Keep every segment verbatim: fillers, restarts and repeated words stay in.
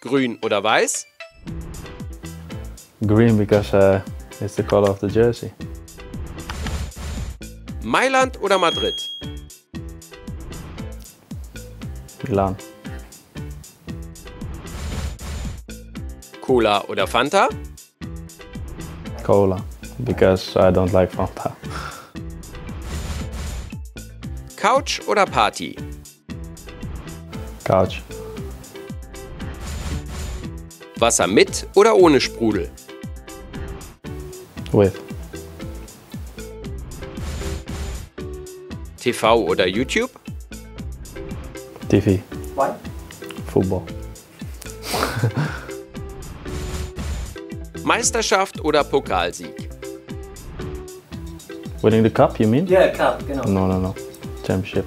Grün oder weiß? Green because uh, it's the color of the jersey. Mailand oder Madrid? Milan. Cola oder Fanta? Cola because I don't like Fanta. Couch oder Party? Couch. Wasser mit oder ohne Sprudel? With. T V oder YouTube? T V. Why? Football. Meisterschaft oder Pokalsieg? Winning the cup, you mean? Yeah, cup, genau. No, no, no. Championship.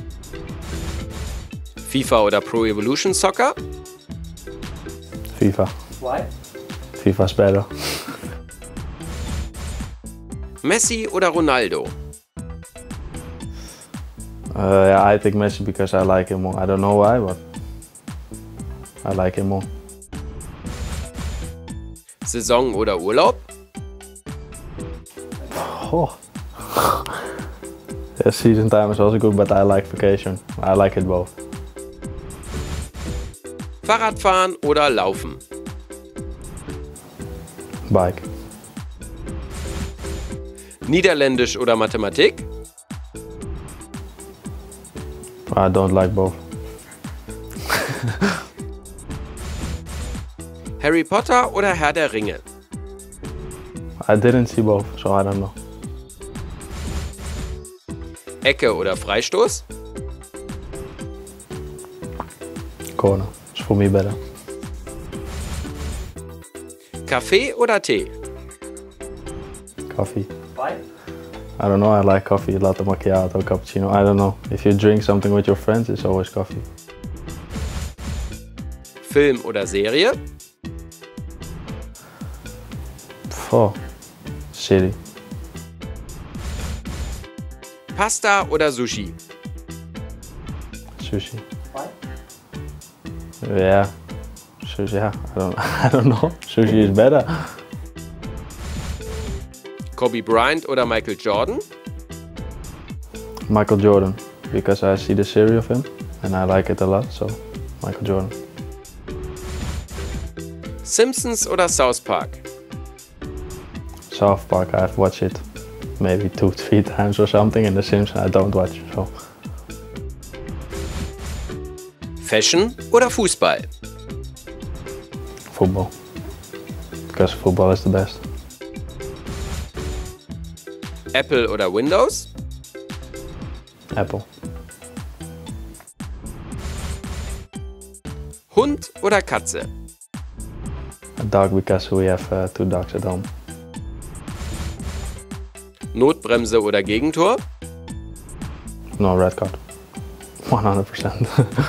FIFA oder Pro Evolution Soccer? FIFA. Why? FIFA's better. Messi oder Ronaldo? Uh, yeah, I pick Messi because I like him more. I don't know why, but I like him more. Saison oder Urlaub? Oh. Yeah, season time is also good, but I like vacation. I like it both. Fahrradfahren oder Laufen? Bike. Niederländisch oder Mathematik? I don't like both. Harry Potter oder Herr der Ringe? I didn't see both, so I don't know. Ecke oder Freistoß? Corner. It's for me better. Kaffee oder Tee? Coffee. Why? I don't know, I like coffee, latte macchiato, cappuccino, I don't know. If you drink something with your friends, it's always coffee. Film oder Serie? Oh, City. Pasta oder Sushi? Sushi. Why? Yeah, sushi, yeah, I don't, I don't know. Sushi is better. Kobe Bryant oder Michael Jordan? Michael Jordan, because I see the series of him and I like it a lot, so Michael Jordan. Simpsons oder South Park? South Park, I've watched it maybe two, three times or something, and The Simpsons I don't watch, so. Fashion oder Fußball? Football, because football is the best. Apple oder Windows? Apple. Hund oder Katze? A dog because we have uh, two dogs at home. Notbremse oder Gegentor? No, red card. one hundred percent.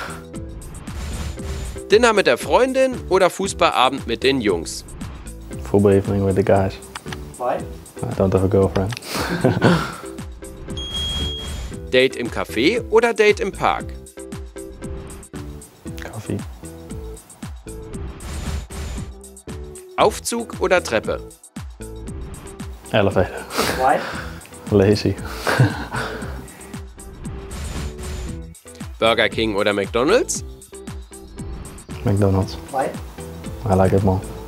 Dinner mit der Freundin oder Fußballabend mit den Jungs? Football evening with the guys. Why? I don't have a girlfriend. Date im Café oder Date im Park? Coffee. Aufzug oder Treppe? Elevator. Why? Lazy. Burger King oder McDonald's? McDonald's. Why? I like it more.